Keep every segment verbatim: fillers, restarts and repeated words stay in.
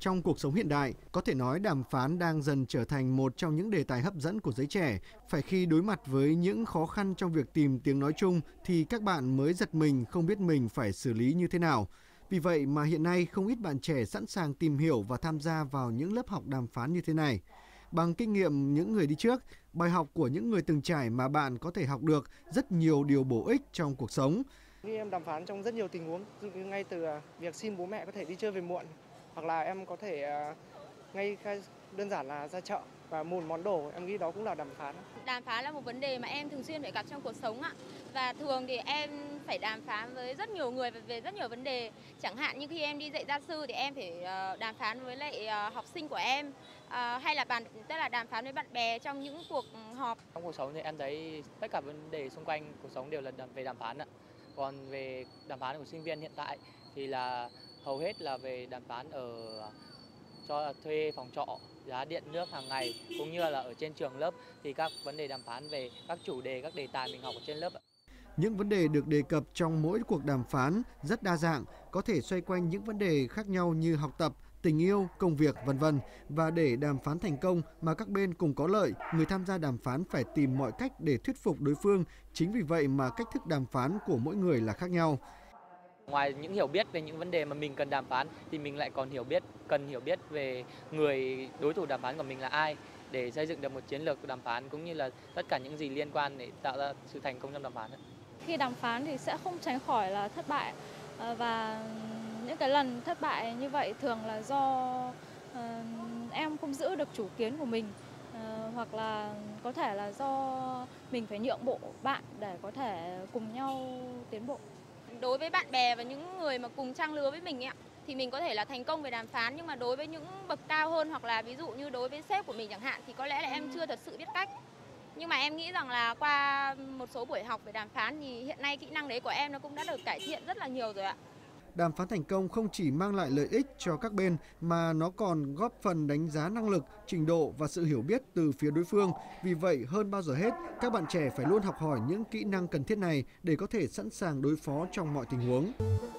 Trong cuộc sống hiện đại, có thể nói đàm phán đang dần trở thành một trong những đề tài hấp dẫn của giới trẻ. Phải khi đối mặt với những khó khăn trong việc tìm tiếng nói chung thì các bạn mới giật mình không biết mình phải xử lý như thế nào. Vì vậy mà hiện nay không ít bạn trẻ sẵn sàng tìm hiểu và tham gia vào những lớp học đàm phán như thế này. Bằng kinh nghiệm những người đi trước, bài học của những người từng trải mà bạn có thể học được rất nhiều điều bổ ích trong cuộc sống. Khi em đàm phán trong rất nhiều tình huống, ví dụ như ngay từ việc xin bố mẹ có thể đi chơi về muộn, hoặc là em có thể ngay đơn giản là ra chợ và mua một món đồ, em nghĩ đó cũng là đàm phán. Đàm phán là một vấn đề mà em thường xuyên phải gặp trong cuộc sống ạ. Và thường thì em phải đàm phán với rất nhiều người về rất nhiều vấn đề. Chẳng hạn như khi em đi dạy gia sư thì em phải đàm phán với lại học sinh của em, hay là bàn tức là đàm phán với bạn bè trong những cuộc họp. Trong cuộc sống thì em thấy tất cả vấn đề xung quanh cuộc sống đều là về đàm phán ạ. Còn về đàm phán của sinh viên hiện tại thì là hầu hết là về đàm phán ở cho thuê phòng trọ, giá điện nước hàng ngày, cũng như là ở trên trường lớp thì các vấn đề đàm phán về các chủ đề, các đề tài mình học ở trên lớp. Những vấn đề được đề cập trong mỗi cuộc đàm phán rất đa dạng, có thể xoay quanh những vấn đề khác nhau như học tập, tình yêu, công việc, vân vân. Và để đàm phán thành công mà các bên cùng có lợi, người tham gia đàm phán phải tìm mọi cách để thuyết phục đối phương. Chính vì vậy mà cách thức đàm phán của mỗi người là khác nhau. Ngoài những hiểu biết về những vấn đề mà mình cần đàm phán thì mình lại còn hiểu biết cần hiểu biết về người đối thủ đàm phán của mình là ai để xây dựng được một chiến lược đàm phán, cũng như là tất cả những gì liên quan để tạo ra sự thành công trong đàm phán. Khi đàm phán thì sẽ không tránh khỏi là thất bại, và những cái lần thất bại như vậy thường là do uh, em không giữ được chủ kiến của mình, uh, hoặc là có thể là do mình phải nhượng bộ bạn để có thể cùng nhau tiến bộ. Đối với bạn bè và những người mà cùng trang lứa với mình ấy, thì mình có thể là thành công về đàm phán, nhưng mà đối với những bậc cao hơn hoặc là ví dụ như đối với sếp của mình chẳng hạn thì có lẽ là em chưa thật sự biết cách. Nhưng mà em nghĩ rằng là qua một số buổi học về đàm phán thì hiện nay kỹ năng đấy của em nó cũng đã được cải thiện rất là nhiều rồi ạ. Đàm phán thành công không chỉ mang lại lợi ích cho các bên mà nó còn góp phần đánh giá năng lực, trình độ và sự hiểu biết từ phía đối phương. Vì vậy, hơn bao giờ hết, các bạn trẻ phải luôn học hỏi những kỹ năng cần thiết này để có thể sẵn sàng đối phó trong mọi tình huống.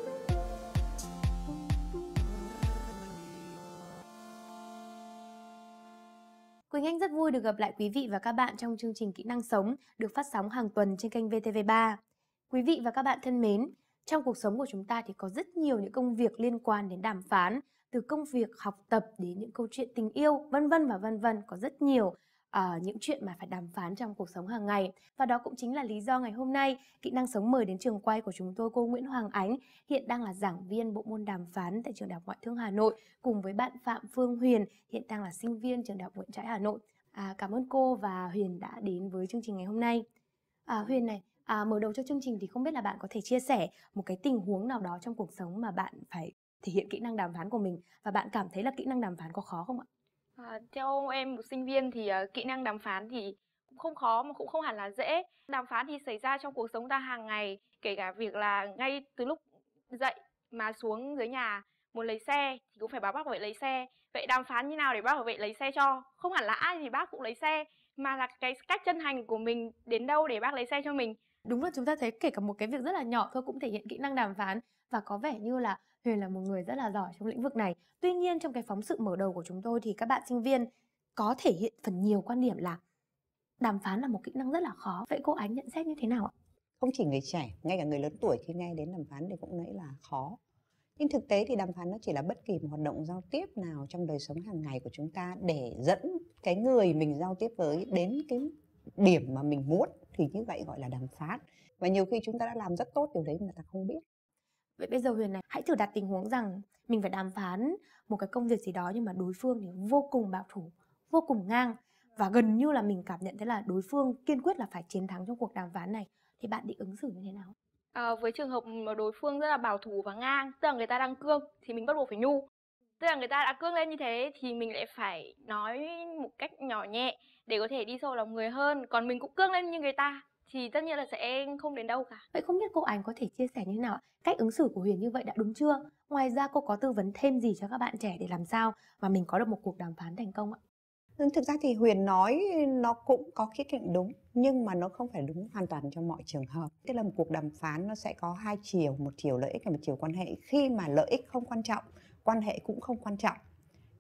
Quỳnh Anh rất vui được gặp lại quý vị và các bạn trong chương trình Kỹ năng sống được phát sóng hàng tuần trên kênh vê tê vê ba. Quý vị và các bạn thân mến, trong cuộc sống của chúng ta thì có rất nhiều những công việc liên quan đến đàm phán, từ công việc học tập đến những câu chuyện tình yêu, vân vân và vân vân, có rất nhiều uh, những chuyện mà phải đàm phán trong cuộc sống hàng ngày. Và đó cũng chính là lý do ngày hôm nay Kỹ năng sống mời đến trường quay của chúng tôi cô Nguyễn Hoàng Ánh, hiện đang là giảng viên bộ môn đàm phán tại trường Đại học Ngoại thương Hà Nội, cùng với bạn Phạm Phương Huyền, hiện đang là sinh viên trường Đại học Nguyễn Trãi Hà Nội. À, cảm ơn cô và Huyền đã đến với chương trình ngày hôm nay. À, Huyền này, À, mở đầu cho chương trình thì không biết là bạn có thể chia sẻ một cái tình huống nào đó trong cuộc sống mà bạn phải thể hiện kỹ năng đàm phán của mình, và bạn cảm thấy là kỹ năng đàm phán có khó không ạ? À, theo em một sinh viên thì uh, kỹ năng đàm phán thì cũng không khó mà cũng không hẳn là dễ. Đàm phán thì xảy ra trong cuộc sống ta hàng ngày, kể cả việc là ngay từ lúc dậy mà xuống dưới nhà muốn lấy xe thì cũng phải báo bác bảo vệ lấy xe. Vậy đàm phán như nào để bác bảo vệ lấy xe cho? Không hẳn là ai thì bác cũng lấy xe, mà là cái cách chân thành của mình đến đâu để bác lấy xe cho mình. Đúng là chúng ta thấy kể cả một cái việc rất là nhỏ thôi cũng thể hiện kỹ năng đàm phán, và có vẻ như là Huyền là một người rất là giỏi trong lĩnh vực này. Tuy nhiên trong cái phóng sự mở đầu của chúng tôi thì các bạn sinh viên có thể hiện phần nhiều quan điểm là đàm phán là một kỹ năng rất là khó. Vậy cô Ánh nhận xét như thế nào ạ? Không chỉ người trẻ, ngay cả người lớn tuổi khi nghe đến đàm phán thì cũng nghĩ là khó. Nhưng thực tế thì đàm phán nó chỉ là bất kỳ một hoạt động giao tiếp nào trong đời sống hàng ngày của chúng ta để dẫn cái người mình giao tiếp với đến cái điểm mà mình muốn, thì như vậy gọi là đàm phán. Và nhiều khi chúng ta đã làm rất tốt điều đấy mà ta không biết. Vậy bây giờ Huyền này, hãy thử đặt tình huống rằng mình phải đàm phán một cái công việc gì đó nhưng mà đối phương thì vô cùng bảo thủ, vô cùng ngang, và gần như là mình cảm nhận thấy là đối phương kiên quyết là phải chiến thắng trong cuộc đàm phán này, thì bạn định ứng xử như thế nào? À, với trường hợp mà đối phương rất là bảo thủ và ngang, tức là người ta đang cương thì mình bắt buộc phải nhu. Tức là người ta đã cương lên như thế thì mình lại phải nói một cách nhỏ nhẹ để có thể đi sâu lòng người hơn. Còn mình cũng cương lên như người ta thì tất nhiên là sẽ không đến đâu cả. Vậy không biết cô Ánh có thể chia sẻ như thế nào? Cách ứng xử của Huyền như vậy đã đúng chưa? Ngoài ra cô có tư vấn thêm gì cho các bạn trẻ để làm sao mà mình có được một cuộc đàm phán thành công ạ? Thực ra thì Huyền nói nó cũng có khía cạnh đúng, nhưng mà nó không phải đúng hoàn toàn cho mọi trường hợp. Tức là một cuộc đàm phán nó sẽ có hai chiều, một chiều lợi ích và một chiều quan hệ. Khi mà lợi ích không quan trọng, quan hệ cũng không quan trọng,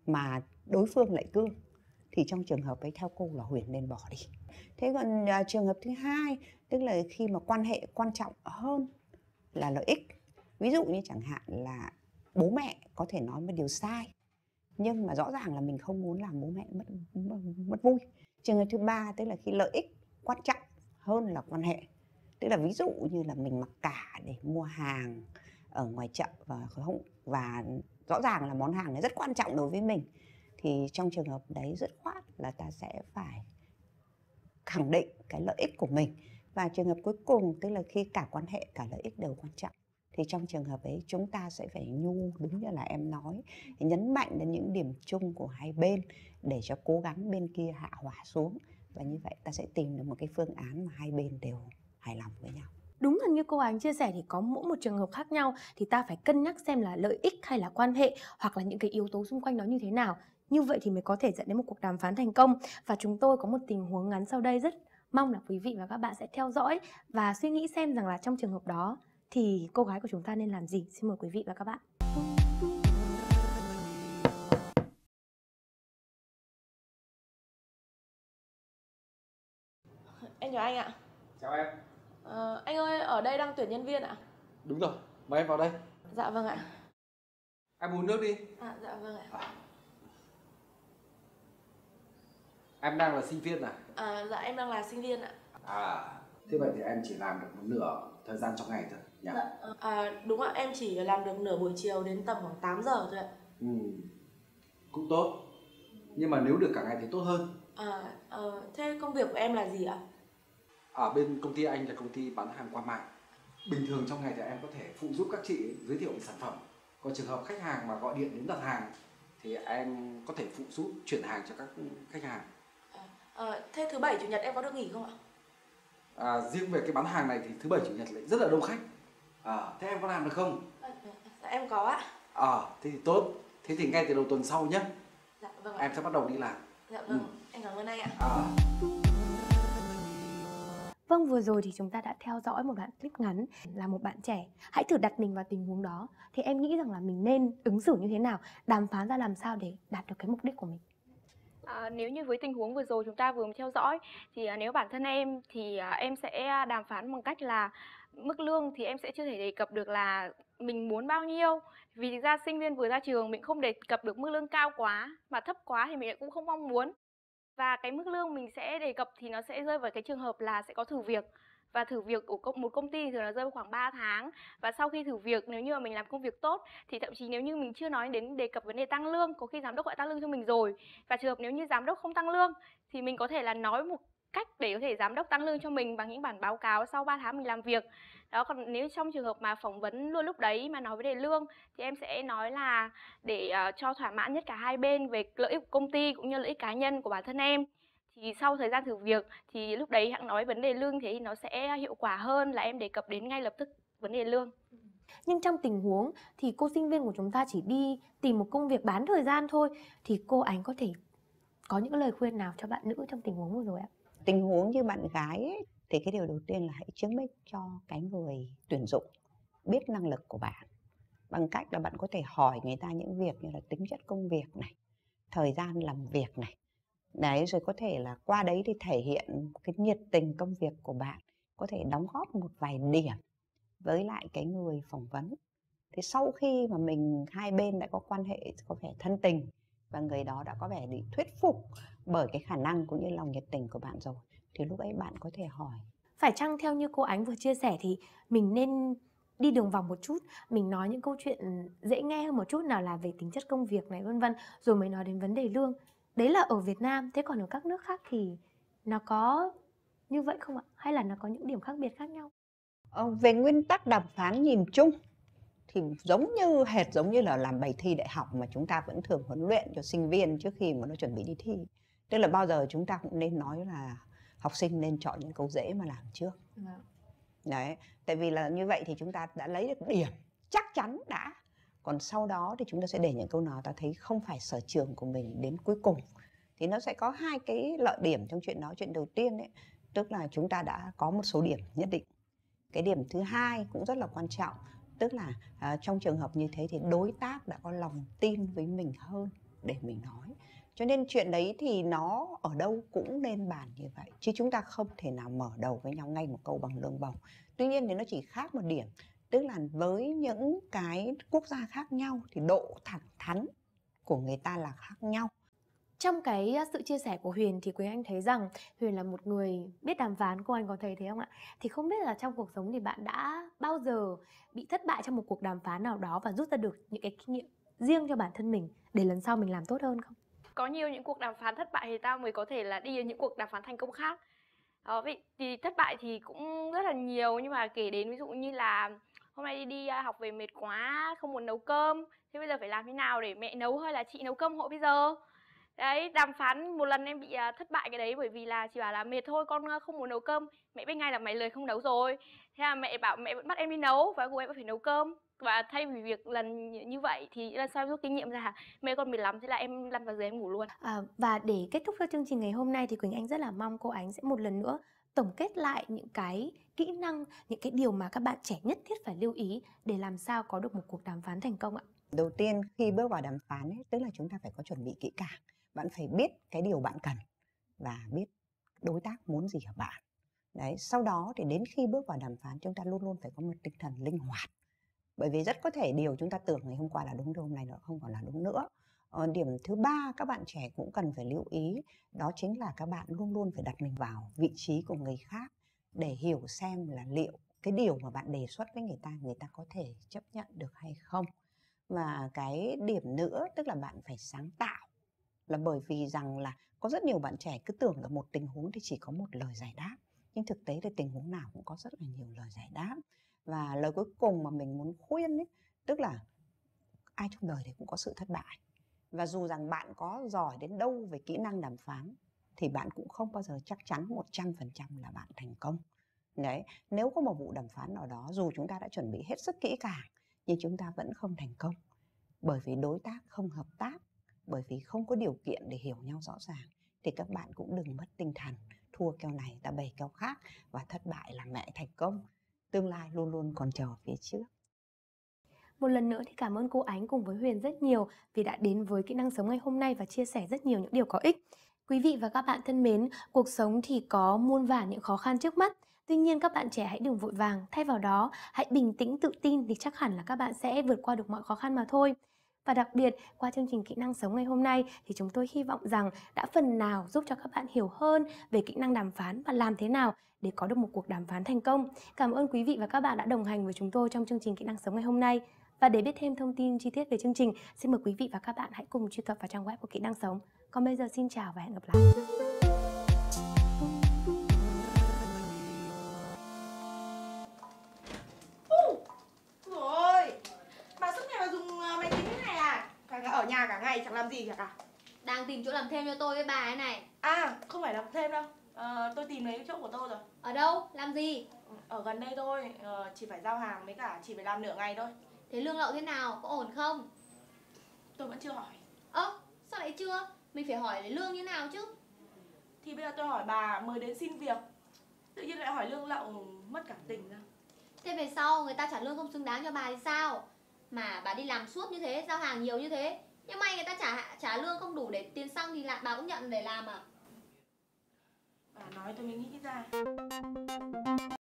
mà đối phương lại cương, thì trong trường hợp ấy theo cô là Huyền nên bỏ đi. Thế còn uh, trường hợp thứ hai, tức là khi mà quan hệ quan trọng hơn là lợi ích. Ví dụ như chẳng hạn là bố mẹ có thể nói một điều sai, nhưng mà rõ ràng là mình không muốn làm bố mẹ mất, mất, mất vui. Trường hợp thứ ba, tức là khi lợi ích quan trọng hơn là quan hệ. Tức là ví dụ như là mình mặc cả để mua hàng ở ngoài chợ và không và rõ ràng là món hàng này rất quan trọng đối với mình, thì trong trường hợp đấy dứt khoát là ta sẽ phải khẳng định cái lợi ích của mình. Và trường hợp cuối cùng, tức là khi cả quan hệ cả lợi ích đều quan trọng, thì trong trường hợp ấy chúng ta sẽ phải nhu, đúng như là em nói, nhấn mạnh đến những điểm chung của hai bên để cho cố gắng bên kia hạ hỏa xuống. Và như vậy ta sẽ tìm được một cái phương án mà hai bên đều hài lòng với nhau. Đúng là như cô Ánh chia sẻ thì có mỗi một trường hợp khác nhau, thì ta phải cân nhắc xem là lợi ích hay là quan hệ, hoặc là những cái yếu tố xung quanh đó như thế nào. Như vậy thì mới có thể dẫn đến một cuộc đàm phán thành công. Và chúng tôi có một tình huống ngắn sau đây, rất mong là quý vị và các bạn sẽ theo dõi và suy nghĩ xem rằng là trong trường hợp đó thì cô gái của chúng ta nên làm gì. Xin mời quý vị và các bạn. Em chào anh ạ. Chào em. Ờ, anh ơi, ở đây đang tuyển nhân viên ạ? Đúng rồi, mời em vào đây. Dạ vâng ạ. Em uống nước đi. À, dạ vâng ạ. À. Em đang là sinh viên à? À, dạ em đang là sinh viên ạ. À, thế vậy thì em chỉ làm được một nửa thời gian trong ngày thôi nhỉ? Dạ, à, đúng ạ, em chỉ làm được nửa buổi chiều đến tầm khoảng tám giờ thôi ạ. Ừ, cũng tốt. Nhưng mà nếu được cả ngày thì tốt hơn. À, à, thế công việc của em là gì ạ? Ở bên công ty anh là công ty bán hàng qua mạng. Bình thường trong ngày thì em có thể phụ giúp các chị giới thiệu về sản phẩm. Còn trường hợp khách hàng mà gọi điện đến đặt hàng thì em có thể phụ giúp chuyển hàng cho các khách hàng. À, à, thế thứ bảy chủ nhật em có được nghỉ không ạ? À, riêng về cái bán hàng này thì thứ bảy chủ nhật lại rất là đông khách. À, thế em có làm được không? À, dạ, em có ạ. À, thế thì tốt. Thế thì ngay từ đầu tuần sau nhé. Dạ vâng ạ. Em sẽ bắt đầu đi làm. Dạ vâng, ừ. Em cảm ơn anh ạ. À. Vâng, vừa rồi thì chúng ta đã theo dõi một đoạn clip ngắn là một bạn trẻ. Hãy thử đặt mình vào tình huống đó. Thì em nghĩ rằng là mình nên ứng xử như thế nào, đàm phán ra làm sao để đạt được cái mục đích của mình. À, nếu như với tình huống vừa rồi chúng ta vừa mới theo dõi thì à, nếu bản thân em thì à, em sẽ đàm phán bằng cách là mức lương thì em sẽ chưa thể đề cập được là mình muốn bao nhiêu. Vì thực ra sinh viên vừa ra trường mình không đề cập được mức lương cao quá, mà thấp quá thì mình cũng không mong muốn. Và cái mức lương mình sẽ đề cập thì nó sẽ rơi vào cái trường hợp là sẽ có thử việc. Và thử việc của một công ty thì nó rơi vào khoảng ba tháng. Và sau khi thử việc, nếu như mà mình làm công việc tốt thì thậm chí nếu như mình chưa nói đến đề cập vấn đề tăng lương, có khi giám đốc đã tăng lương cho mình rồi. Và trường hợp nếu như giám đốc không tăng lương thì mình có thể là nói một cách để có thể giám đốc tăng lương cho mình bằng những bản báo cáo sau ba tháng mình làm việc. Đó, còn nếu trong trường hợp mà phỏng vấn luôn lúc đấy mà nói vấn đề lương thì em sẽ nói là để uh, cho thỏa mãn nhất cả hai bên về lợi ích của công ty cũng như lợi ích cá nhân của bản thân em. Thì sau thời gian thử việc thì lúc đấy hãng nói vấn đề lương thế thì nó sẽ hiệu quả hơn là em đề cập đến ngay lập tức vấn đề lương. Nhưng trong tình huống thì cô sinh viên của chúng ta chỉ đi tìm một công việc bán thời gian thôi, thì cô Ánh có thể có những lời khuyên nào cho bạn nữ trong tình huống vừa rồi ạ? Tình huống như bạn gái ấy, thì cái điều đầu tiên là hãy chứng minh cho cái người tuyển dụng biết năng lực của bạn bằng cách là bạn có thể hỏi người ta những việc như là tính chất công việc này, thời gian làm việc này. Đấy, rồi có thể là qua đấy thì thể hiện cái nhiệt tình công việc của bạn, có thể đóng góp một vài điểm với lại cái người phỏng vấn. Thì sau khi mà mình hai bên đã có quan hệ có vẻ thân tình và người đó đã có vẻ bị thuyết phục bởi cái khả năng cũng như lòng nhiệt tình của bạn rồi, thì lúc ấy bạn có thể hỏi. Phải chăng theo như cô Ánh vừa chia sẻ thì mình nên đi đường vòng một chút, mình nói những câu chuyện dễ nghe hơn một chút, nào là về tính chất công việc này vân vân, rồi mới nói đến vấn đề lương. Đấy là ở Việt Nam, thế còn ở các nước khác thì nó có như vậy không ạ? Hay là nó có những điểm khác biệt khác nhau? Ờ, về nguyên tắc đàm phán nhìn chung thì giống như hệt giống như là làm bài thi đại học mà chúng ta vẫn thường huấn luyện cho sinh viên trước khi mà nó chuẩn bị đi thi. Tức là bao giờ chúng ta cũng nên nói là học sinh nên chọn những câu dễ mà làm trước. Vâng. Đấy, tại vì là như vậy thì chúng ta đã lấy được điểm chắc chắn đã. Còn sau đó thì chúng ta sẽ để những câu nào ta thấy không phải sở trường của mình đến cuối cùng. Thì nó sẽ có hai cái lợi điểm trong chuyện đó. Chuyện đầu tiên ấy, tức là chúng ta đã có một số điểm nhất định. Cái điểm thứ hai cũng rất là quan trọng, tức là à, trong trường hợp như thế thì đối tác đã có lòng tin với mình hơn để mình nói. Cho nên chuyện đấy thì nó ở đâu cũng nên bàn như vậy, chứ chúng ta không thể nào mở đầu với nhau ngay một câu bằng lương bổng. Tuy nhiên thì nó chỉ khác một điểm, tức là với những cái quốc gia khác nhau thì độ thẳng thắn của người ta là khác nhau. Trong cái sự chia sẻ của Huyền thì Quỳnh Anh thấy rằng Huyền là một người biết đàm phán, cô Anh có thấy thế không ạ? Thì không biết là trong cuộc sống thì bạn đã bao giờ bị thất bại trong một cuộc đàm phán nào đó và rút ra được những cái kinh nghiệm riêng cho bản thân mình để lần sau mình làm tốt hơn không? Có nhiều những cuộc đàm phán thất bại thì ta mới có thể là đi đến những cuộc đàm phán thành công khác. Đó, vậy thì thất bại thì cũng rất là nhiều, nhưng mà kể đến ví dụ như là hôm nay đi, đi học về mệt quá, không muốn nấu cơm, thế bây giờ phải làm thế nào để mẹ nấu hay là chị nấu cơm hộ bây giờ? Đấy, đàm phán một lần em bị thất bại cái đấy, bởi vì là chị bảo là mệt thôi, con không muốn nấu cơm. Mẹ biết ngay là mày lười không nấu rồi. Thế là mẹ bảo mẹ vẫn bắt em đi nấu và cô em vẫn phải nấu cơm. Và thay vì việc lần như vậy thì lần sau rút kinh nghiệm ra, mẹ con mệt lắm, thế là em lăn vào giường em ngủ luôn. À, và để kết thúc cho chương trình ngày hôm nay thì Quỳnh Anh rất là mong cô Ánh sẽ một lần nữa tổng kết lại những cái kỹ năng, những cái điều mà các bạn trẻ nhất thiết phải lưu ý để làm sao có được một cuộc đàm phán thành công ạ. Đầu tiên khi bước vào đàm phán ấy, tức là chúng ta phải có chuẩn bị kỹ càng. Bạn phải biết cái điều bạn cần và biết đối tác muốn gì ở bạn. Đấy, sau đó thì đến khi bước vào đàm phán chúng ta luôn luôn phải có một tinh thần linh hoạt. Bởi vì rất có thể điều chúng ta tưởng ngày hôm qua là đúng, hôm nay nó không còn là đúng nữa. Ờ, điểm thứ ba các bạn trẻ cũng cần phải lưu ý, đó chính là các bạn luôn luôn phải đặt mình vào vị trí của người khác để hiểu xem là liệu cái điều mà bạn đề xuất với người ta, người ta có thể chấp nhận được hay không. Và cái điểm nữa tức là bạn phải sáng tạo, là bởi vì rằng là có rất nhiều bạn trẻ cứ tưởng là một tình huống thì chỉ có một lời giải đáp, nhưng thực tế thì tình huống nào cũng có rất là nhiều lời giải đáp. Và lời cuối cùng mà mình muốn khuyên ấy, tức là ai trong đời thì cũng có sự thất bại. Và dù rằng bạn có giỏi đến đâu về kỹ năng đàm phán thì bạn cũng không bao giờ chắc chắn một trăm phần trăm là bạn thành công. Đấy, nếu có một vụ đàm phán nào đó dù chúng ta đã chuẩn bị hết sức kỹ càng nhưng chúng ta vẫn không thành công, bởi vì đối tác không hợp tác, bởi vì không có điều kiện để hiểu nhau rõ ràng, thì các bạn cũng đừng mất tinh thần, thua kèo này ta bày kèo khác, và thất bại là mẹ thành công. Tương lai luôn luôn còn chờ phía trước. Một lần nữa thì cảm ơn cô Ánh cùng với Huyền rất nhiều vì đã đến với Kỹ năng sống ngày hôm nay và chia sẻ rất nhiều những điều có ích. Quý vị và các bạn thân mến, cuộc sống thì có muôn vàn những khó khăn trước mắt. Tuy nhiên các bạn trẻ hãy đừng vội vàng, thay vào đó hãy bình tĩnh tự tin thì chắc hẳn là các bạn sẽ vượt qua được mọi khó khăn mà thôi. Và đặc biệt, qua chương trình Kỹ năng sống ngày hôm nay thì chúng tôi hy vọng rằng đã phần nào giúp cho các bạn hiểu hơn về kỹ năng đàm phán và làm thế nào để có được một cuộc đàm phán thành công. Cảm ơn quý vị và các bạn đã đồng hành với chúng tôi trong chương trình Kỹ năng sống ngày hôm nay. Và để biết thêm thông tin chi tiết về chương trình, xin mời quý vị và các bạn hãy cùng truy cập vào trang web của Kỹ năng sống. Còn bây giờ xin chào và hẹn gặp lại. Rồi, bà suốt ngày mà dùng máy tính thế này à? Cả ở nhà cả ngày chẳng làm gì cả cả. Đang tìm chỗ làm thêm cho tôi với bà ấy này. À, không phải làm thêm đâu. À, tôi tìm lấy chỗ của tôi rồi. Ở đâu? Làm gì? Ở gần đây thôi, à, chỉ phải giao hàng với cả chỉ phải làm nửa ngày thôi. Thế lương lậu thế nào? Có ổn không? Tôi vẫn chưa hỏi. Ơ, sao lại chưa? Mình phải hỏi lấy lương như nào chứ? Thì bây giờ tôi hỏi bà mới đến xin việc, tự nhiên lại hỏi lương lậu, mất cảm tình ra. Thế về sau người ta trả lương không xứng đáng cho bà thì sao? Mà bà đi làm suốt như thế, giao hàng nhiều như thế, nhưng may người ta trả trả lương không đủ để tiền xăng thì lại bà cũng nhận để làm à? Bà nói tôi mới nghĩ ra.